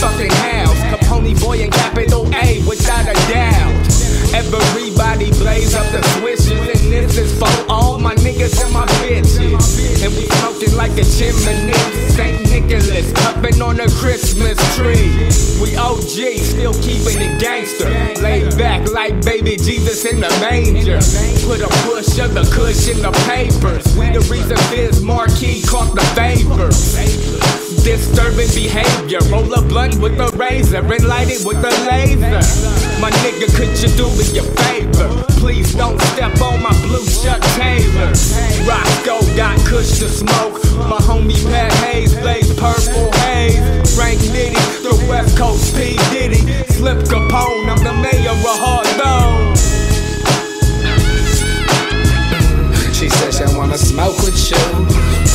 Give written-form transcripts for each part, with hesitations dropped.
fucking house. Capone boy and capital A without a doubt. Everybody blaze up the switches, and this is for all my niggas and my bitches. And we smoking like a chimney, St. Nicholas, puffin' on a Christmas tree. We OG, still keeping it gangster, laid back like baby Jesus in the manger. Put a push of the kush in the papers. We the reason Biz Marquee caught the vapor. Disturbing behavior, roll a blunt with a razor and light it with a laser. My nigga, could you do me a favor? Please don't step on my blue Chuck Taylor. Roscoe got kush to smoke. My homie Pat Hayes blaze purple haze. Frank Nitty, the West Coast P. Diddy. Slip Capone, I'm the mayor of Harlow. She said she wanna smoke with you.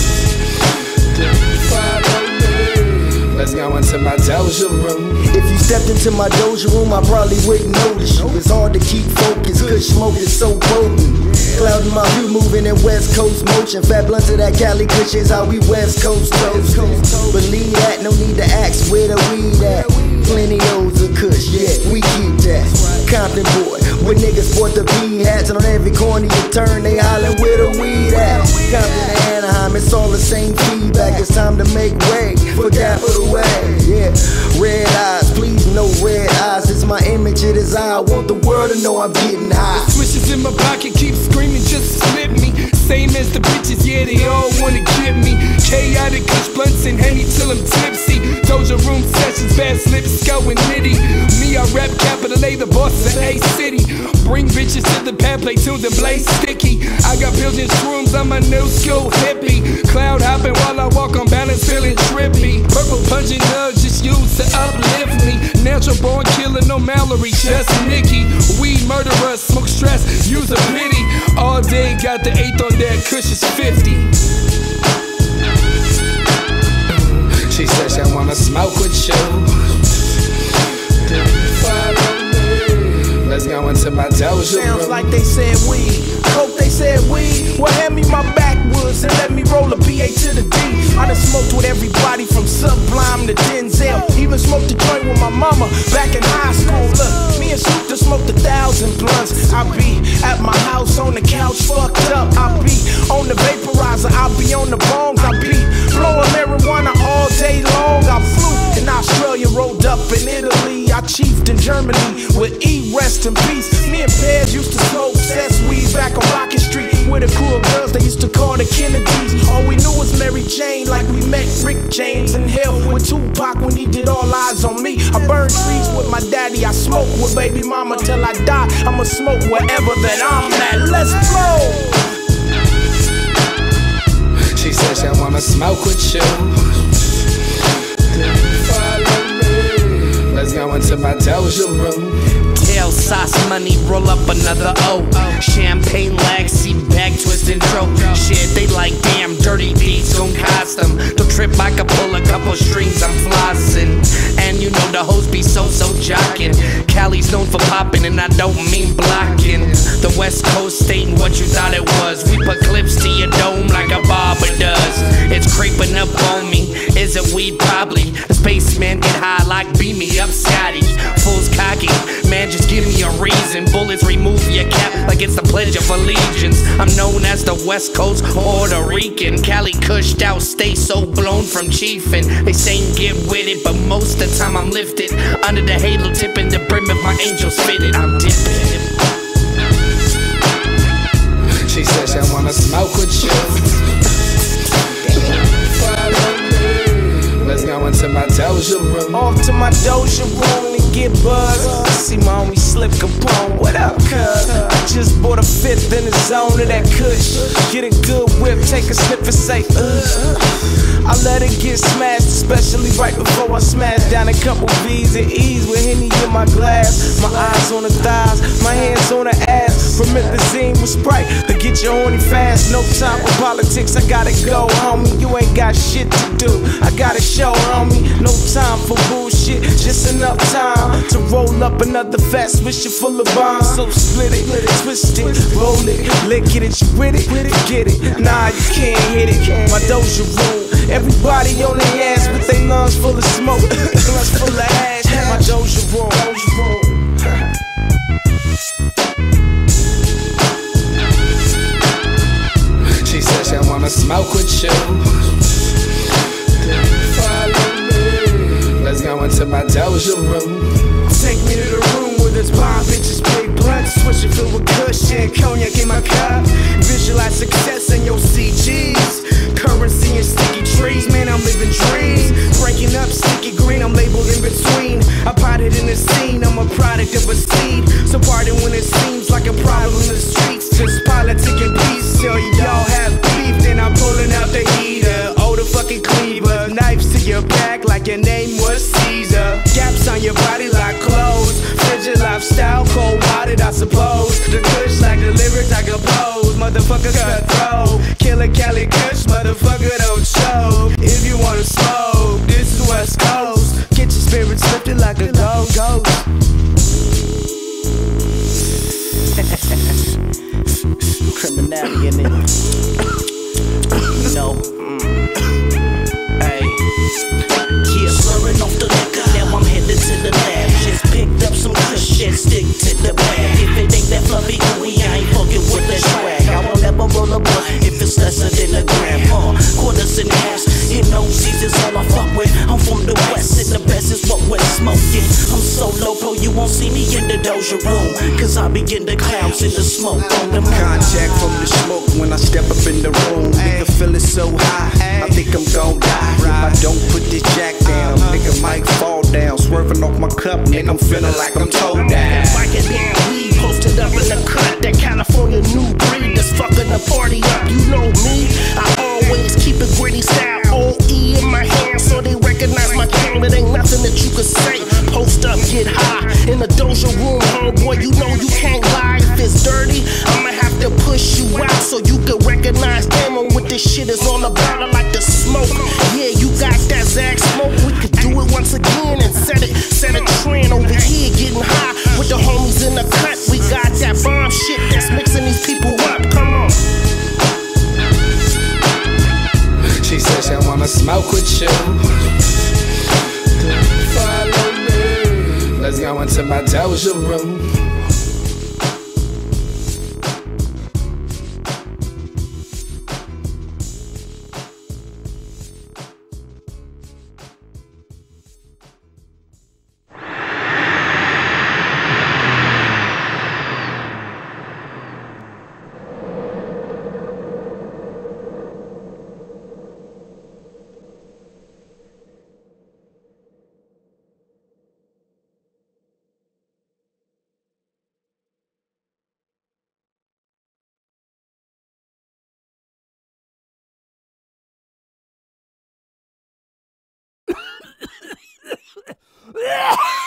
Let's go into my doja room. If you stepped into my doja room, I probably wouldn't notice you. It's hard to keep focused, cause smoke is so potent. Clouding my view, moving in West Coast motion. Fat blunts of that Cali Kush is how we West Coast toast. Believe that, no need to ask where the weed at. Plenty O's of Kush, yeah, we keep that. Compton boy, with niggas sport the B hats, and on every corner you turn, they hollin' where the weed at. Compton to Anaheim, it's all the same feedback. It's time to make way for capital A. Yeah, red eyes, please no red eyes. It's my image, it is I want the world to know I'm getting high. The switches in my pocket keep screaming just to slip me. Same as the bitches, yeah, they all wanna get me. Chaotic Kush blunts and Henny till I'm tipsy. Doja room sessions, bad slips, going nitty. Me, I rap capital A, the boss of A-City. Bring bitches to the pad, play tunes and blaze sticky. I got pills and shrooms, I'm a new school hippie. Cloud hopping while I walk on balance, feeling trippy. Purple punching nugs just used to uplift me. Natural born killer, no Mallory, just Nicky. Weed murderer, smoke stress, use a pity. All day, got the 8th on that, Kush is 50. She said she wanna smoke with you. Let's go into my doja room. Sounds like they said weed, coke they said weed. Well, hand me my backwoods and let me roll a PA to the D. I done smoked with everybody from Sublime to Denzel. Even smoked a joint with my mama back in high school. Look, me and Snoop done smoked 1,000 blunts. I be at my house on the couch fucked up. I be on the vaporizer, I be on the bongs. I be blowing marijuana all day long. I flew in Australia, rolled up in Italy. I chiefed in Germany with E, rest in peace. Me and Pez used to smoke cess weed back on Rocket Street with a crew of girls they used to call the Kennedys. All we knew was Mary Jane, like we met Rick James in hell with Tupac when he did All Eyes on Me. I burned trees with my daddy, I smoke with baby mama till I die. I'ma smoke wherever that I'm at. Let's blow. She said she wanna smoke with you. Let's go into my doja room. Tail sauce money, roll up another O. Champagne laxy, back twist intro. Shit, they like damn dirty deeds on custom. Don't trip, I can pull a couple strings, I'm flossing. And you know the hoes be so jocking. Cali's known for popping, and I don't mean blocking. The West Coast ain't what you thought it was. We put clips to your dome like a barber does. It's creeping up on me, is it weed? Probably. The spaceman get high like beam me up, Scotty. Fool's cocky, man, just give me a reason. Bullets remove your cap like it's the Pledge of Allegiance. I'm known as the West Coast Puerto Rican. Cali Kushed out, stay so blown from chiefin'. They saying get with it, but most of the time I'm lifted under the halo, tipping the brim of my angels fitted. I'm dipping. She said she wanna smoke with you. Let's go into my doja room. Off to my doja room to get buzzed. See my homie Slip Capone, what up, cuz? I just bought a 5th in the zone of that Kush. Get a good whip, take a sniff and say, I let it get smashed, especially right before I smash down a couple V's and E's with Henny in my glass. My eyes on the thighs, my hands on the ass. Promethazine with Sprite to get you horny fast. No time for politics, I gotta go, homie. You ain't got shit to do, I gotta show, homie. No time for bullshit, just enough time to roll up another fat swisher full of bombs. So split it, twist it, roll it, lick it, you with it, get it. Nah, you can't hit it. My doja room, Everybody on their ass, but they lungs full of smoke. Lungs full of ash. My Doja roll. She said she wanna smoke with you. Follow me. Let's go into my Doja room. Take me to the room where there's bomb bitches, big blunts, swishing filled with kush and cognac in my cup. Visualize success in your CGs, currency and sticky trees. Man, I'm living dreams. Breaking up sticky green, I'm labeled in between. I potted in the scene, I'm a product of a seed. So pardon when it seems like a problem in the streets. Just politic and peace till y'all have beef. Then I'm pulling out the heater, oh the fucking cleaver. Knives to your back like your name was Caesar. Gaps on your body like clothes. Frigid lifestyle, cold-hearted I suppose. The kush like the lyrics I compose. Motherfucker cutthroat. Killer Cali Kush, motherfucker don't show. If you wanna smoke, this is West Coast. Get your spirits lifted like a ghost. Criminality in it. You know. Hey. Yeah, slurring off the liquor. Now I'm headed to the lab. Just picked up some good shit, stick to the bag. If it ain't that fluffy gooey, I ain't fucking with the swag. I won't ever roll a blunt if it's lesser than a gram. Quarters and halves, in OZs is all I fuck with. I'm from the west, and the best is what we're smoking. I'm so low pro, you won't see me in the Doja room, cause I begin the clouds in the smoke on the moon. Contact from the smoke when I step up in the room. Nigga feeling so high, I think I'm gon' die. If I don't put this jack down, nigga might fall down. Swerving off my cup, nigga, I'm feeling like I'm toe down. Like a damn weed posted up in the cut. That California new breed that's fucking the party up. You know me, I always keep a gritty style. OE in my hand so they recognize my game. It ain't nothing that you could say. Post up, get high in the Doja room, homeboy. You know you can't lie. If it's dirty, I'ma have to push you out so you can recognize them. And what this shit is all about, I like the smoke. Yeah, you got that Zag smoke. We could do it once again and set a trend over here, getting high with the homies in the cut. We got that bomb shit that's mixing these people up. Come on. She said she wanna smoke with you. Follow me. Let's go into my Doja room. Yeah!